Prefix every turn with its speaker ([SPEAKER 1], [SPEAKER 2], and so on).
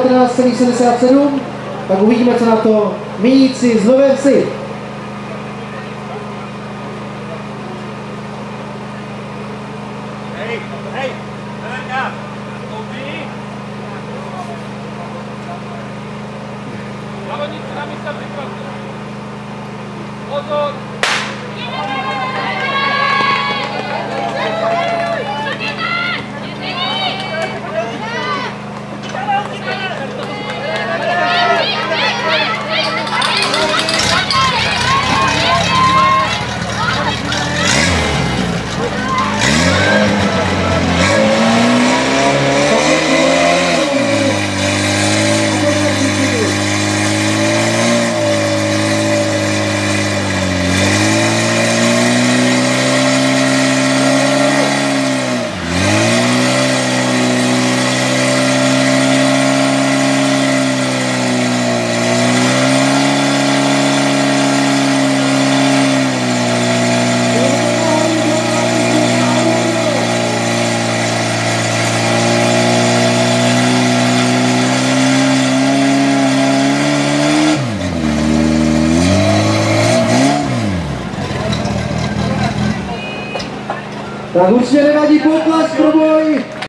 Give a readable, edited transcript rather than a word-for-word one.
[SPEAKER 1] 19,77, tak uvidíme, co na to míjící z Nové Vsi.
[SPEAKER 2] Závodníci na místa připravte. Pozor!
[SPEAKER 1] Tak určitě nevadí potlesk pro boj.